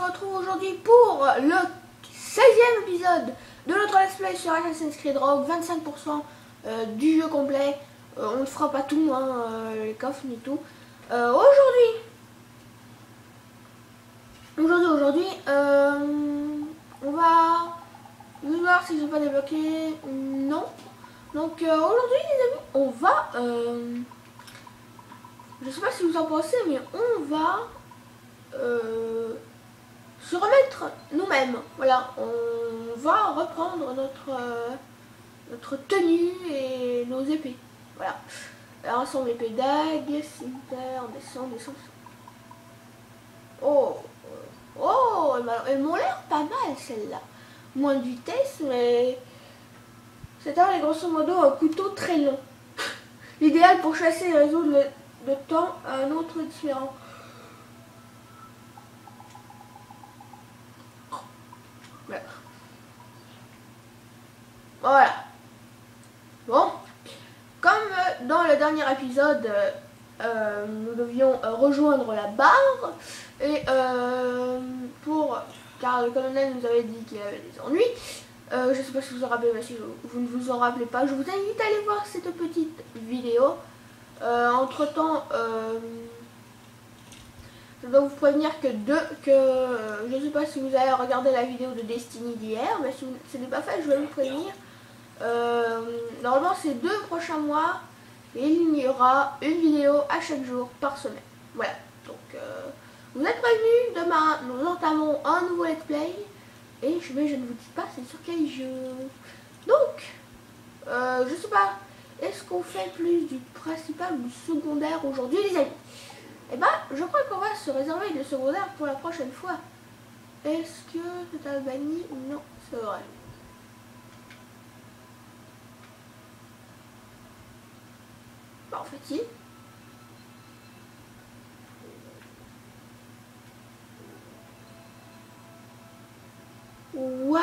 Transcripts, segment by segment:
retrouve aujourd'hui pour le 16e épisode de notre let's play sur Assassin's Creed Rogue. 25% du jeu complet. On ne fera pas tout, hein, les coffres ni tout. Aujourd'hui, on va voir si j'ai pas débloqué. Non. Donc aujourd'hui, les amis, on va... je sais pas si vous en pensez, mais on va... se remettre nous-mêmes. Voilà, on va reprendre notre tenue et nos épées. Voilà. Alors, ensemble, épée dague, cimetière, on descend. Oh, oh, elles m'ont l'air pas mal celles-là. Moins de vitesse, mais c'est grosso modo un couteau très long. L'idéal pour chasser et résoudre le temps à un autre différent. Voilà. Bon, comme dans le dernier épisode, nous devions rejoindre la barre et car le colonel nous avait dit qu'il avait des ennuis. Je sais pas si vous en rappelez, mais si vous ne vous en rappelez pas, je vous invite à aller voir cette petite vidéo. Entre temps, je dois vous prévenir que je ne sais pas si vous avez regardé la vidéo de Destiny d'hier, mais si ce n'est pas fait, je vais vous prévenir. Normalement c'est 2 prochains mois et il y aura une vidéo à chaque jour par semaine. Voilà, donc vous êtes prévenus, demain nous entamons un nouveau let's play et je ne vous dis pas c'est sur quel jeu. Donc je sais pas, est-ce qu'on fait plus du principal ou du secondaire aujourd'hui les amis? Et ben je crois qu'on va se réserver le secondaire pour la prochaine fois. Est-ce que c'est un banni? Non, c'est vrai. En fait, si. What?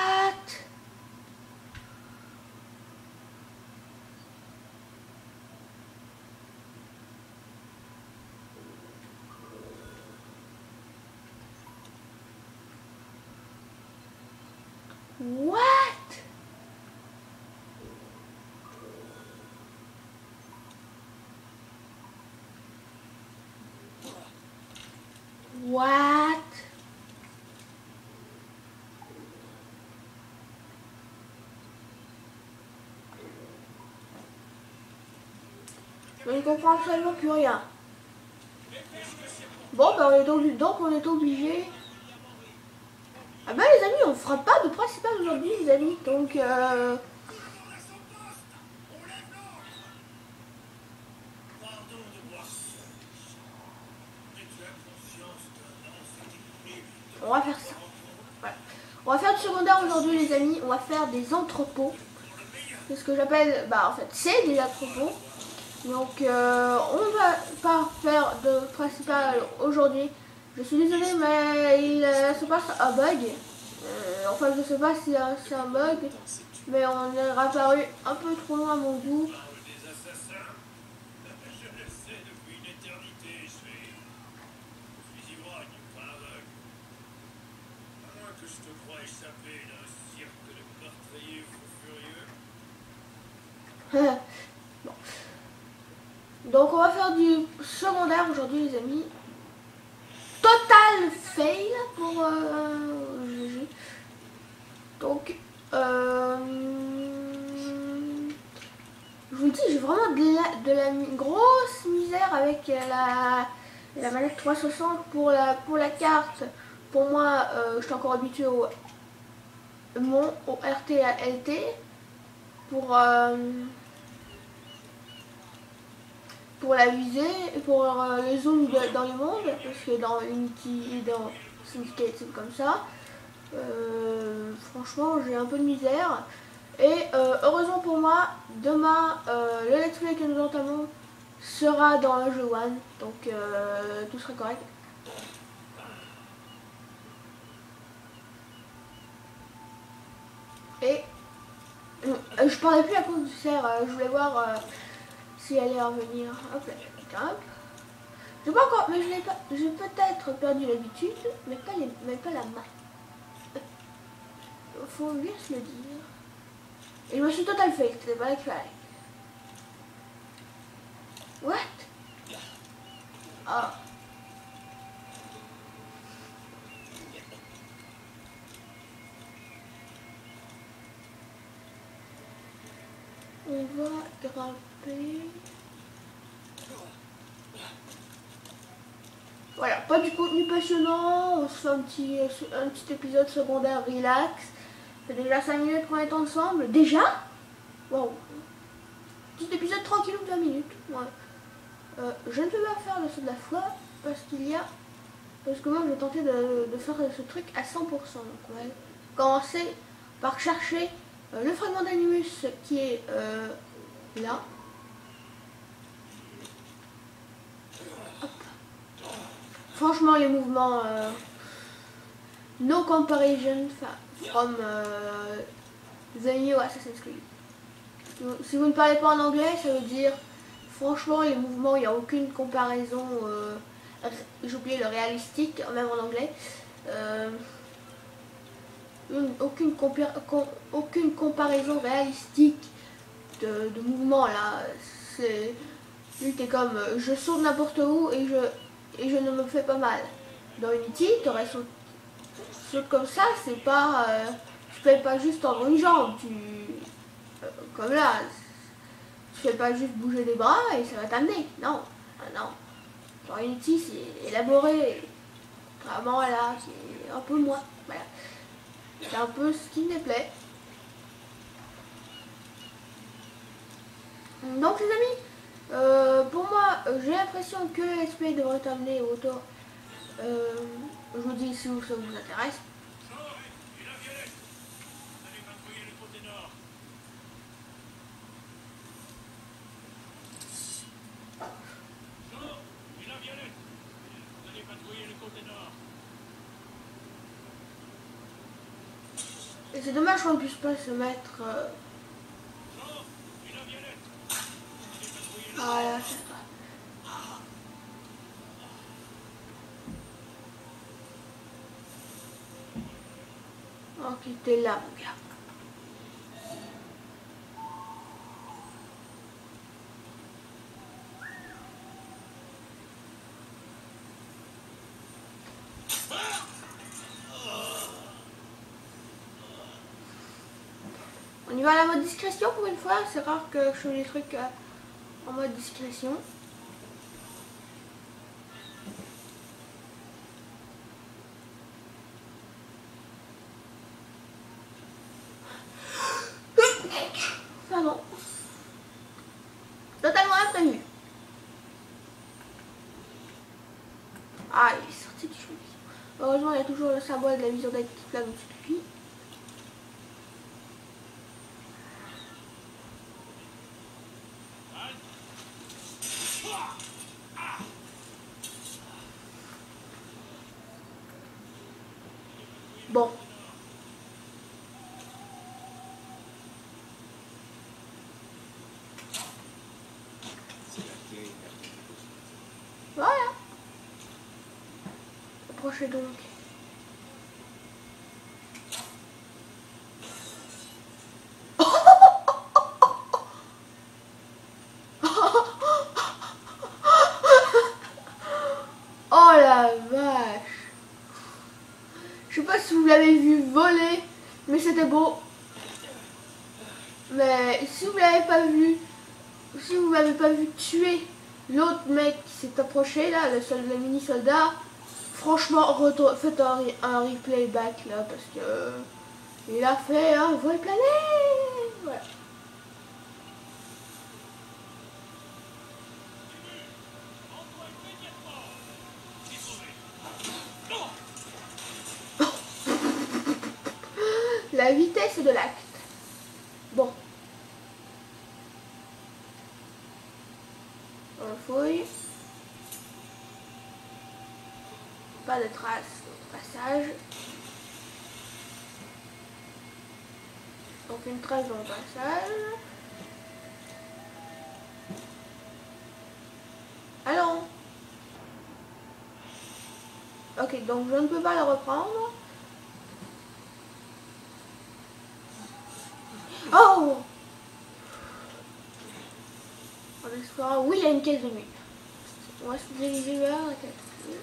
What? What? Je ne comprends absolument plus rien. Bon, ben on est obligé. Ah ben les amis, on fera pas de principal aujourd'hui les amis, donc on va faire ça. Voilà. On va faire du secondaire aujourd'hui les amis, on va faire des entrepôts. C'est ce que j'appelle, bah en fait c'est des entrepôts. Donc on va pas faire de principal aujourd'hui. Je suis désolée mais il se passe un bug. Enfin je sais pas si c'est un bug, mais on est apparu un peu trop loin à mon goût. Bon. Donc on va faire du secondaire aujourd'hui les amis. Total fail pour GG. Donc je vous dis, j'ai vraiment de la grosse misère avec la manette 360 pour la carte. Pour moi, je suis encore habitué au RT et à LT. Pour la visée, pour le zoom dans le monde, parce que dans Unity et dans Syndicate c'est comme ça. Franchement j'ai un peu de misère. Et heureusement pour moi, demain le let's play que nous entamons sera dans le jeu One, donc tout sera correct. Et je parlais plus à cause du cerf, je voulais voir si elle allait revenir. Hop là, hop. Je sais pas encore, mais je l'ai pas. J'ai peut-être perdu l'habitude, mais pas la main. Faut bien se le dire. Et je me suis total fake, c'est pas là qu'il fallait. What? Ah. On va grimper. Voilà, pas du contenu passionnant, on se fait un petit épisode secondaire relax. Ça fait déjà 5 minutes qu'on est ensemble. Déjà? Wow. Petit épisode tranquille de 20 minutes. Ouais. Je ne peux pas faire le saut de la foi parce que moi je vais tenter de faire ce truc à 100%. Donc on va commencer par chercher le fragment d'animus qui est là. Hop. Franchement les mouvements no comparison from the new Assassin's Creed. Si vous ne parlez pas en anglais, ça veut dire franchement les mouvements, il n'y a aucune comparaison. J'ai oublié le réalistique, même en anglais. Aucune comparaison réalistique de mouvement là. C'est comme je saute n'importe où et je ne me fais pas mal. Dans Unity, tu aurais saute comme ça, c'est pas. Tu fais pas juste tendre une jambe, comme là. Tu fais pas juste bouger les bras et ça va t'amener. Non, non. Dans Unity, c'est élaboré. Vraiment là, c'est un peu moins. Voilà. C'est un peu ce qui me plaît. Donc les amis, pour moi, j'ai l'impression que l'SP devrait t'amener autour. Je vous dis si ça vous intéresse. Et c'est dommage qu'on ne puisse pas se mettre... Voilà, c'est ça. Ok, t'es là, mon gars. On y va à la mode discrétion pour une fois. C'est rare que je fais des trucs en mode discrétion. Pardon. Totalement imprévu. Ah, il est sorti du chemin. Heureusement, il y a toujours le symbole de la vision d'actif là au-dessus de lui. Bon. Voilà. Approchez donc. Oh la vache. Je sais pas si vous l'avez vu voler, mais c'était beau. Mais si vous l'avez pas vu, si vous m'avez pas vu tuer l'autre mec qui s'est approché là, le mini soldat, franchement faites un replay back là parce que il a fait un vol plané. Voilà. La vitesse de l'acte. Bon. On fouille. Pas de traces de passage. Donc une trace dans le passage. Allons. Ok, donc je ne peux pas le reprendre. Oh! En explorant, oui, il y a une caisse de nuit. On va se diriger vers la caisse.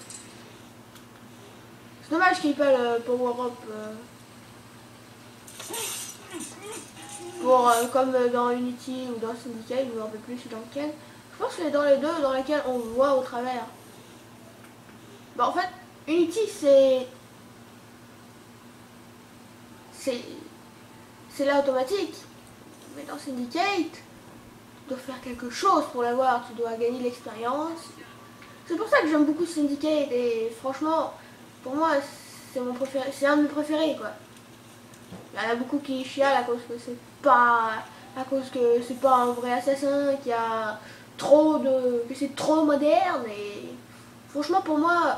C'est dommage qu'il n'y ait pas le power-up pour comme dans Unity ou dans Syndicate, ou un peu plus dans lequel. Je pense que c'est dans les deux dans lesquels on voit au travers. Bah, en fait, Unity c'est là automatique. Mais dans Syndicate, tu dois faire quelque chose pour l'avoir, tu dois gagner de l'expérience. C'est pour ça que j'aime beaucoup Syndicate et franchement, pour moi, c'est mon préféré, c'est un de mes préférés quoi. Il y en a beaucoup qui chialent à cause que c'est pas un vrai assassin, qu'il y a que c'est trop moderne et franchement pour moi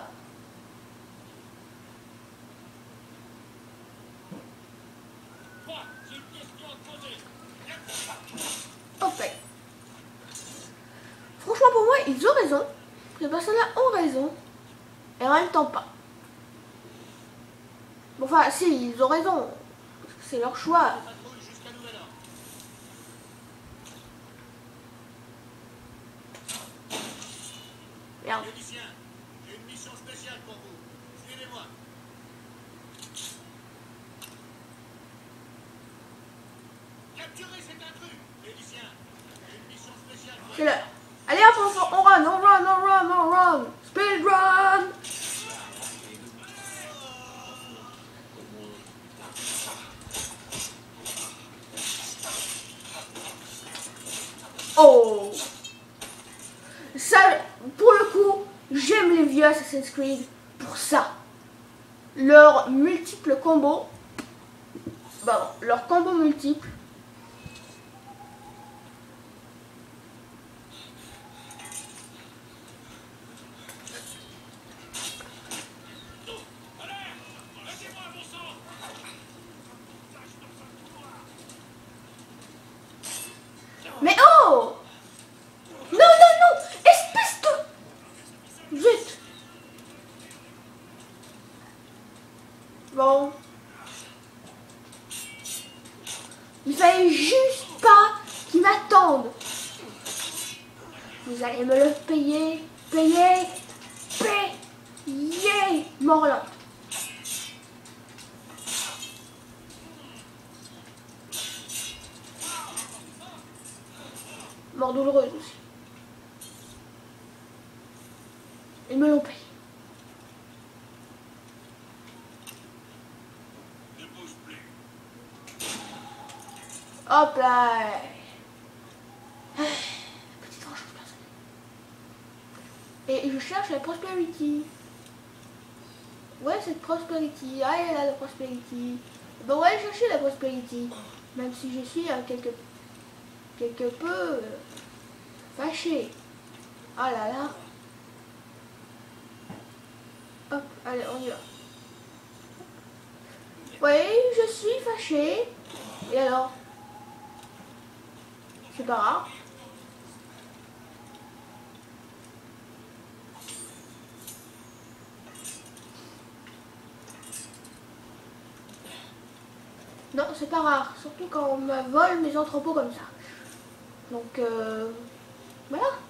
en fait, franchement pour moi ils ont raison, ces personnes-là ont raison et en même temps pas. Bon, enfin si ils ont raison, c'est leur choix. Merde. J'ai une mission spéciale pour vous. Suivez-moi. Capturez cet intrus, Félicien. J'ai une mission spéciale pour vous. C'est l'heure. Allez hop, on run. Speed run. Oh. Ça, pour le coup, j'aime les vieux Assassin's Creed pour ça. Leurs multiples combos. Bon, leurs combos multiples. Mais oh! Non, espèce de... Zut! Bon. Il fallait juste pas qu'ils m'attendent. Vous allez me le payer. Payer. Morland. Mort douloureuse aussi. Ils me l'ont payé. Hop là. Petite vengeance personnelle. Et je cherche la Prosperity. Ouais, cette Prosperity. Ah, elle est là, la Prosperity. Ben, on va aller chercher la Prosperity. Même si je suis quelque peu fâché. Ah là là. Hop, allez, on y va. Oui, je suis fâché. Et alors? C'est pas rare. Non, c'est pas rare. Surtout quand on me vole mes entrepôts comme ça. Donc, voilà.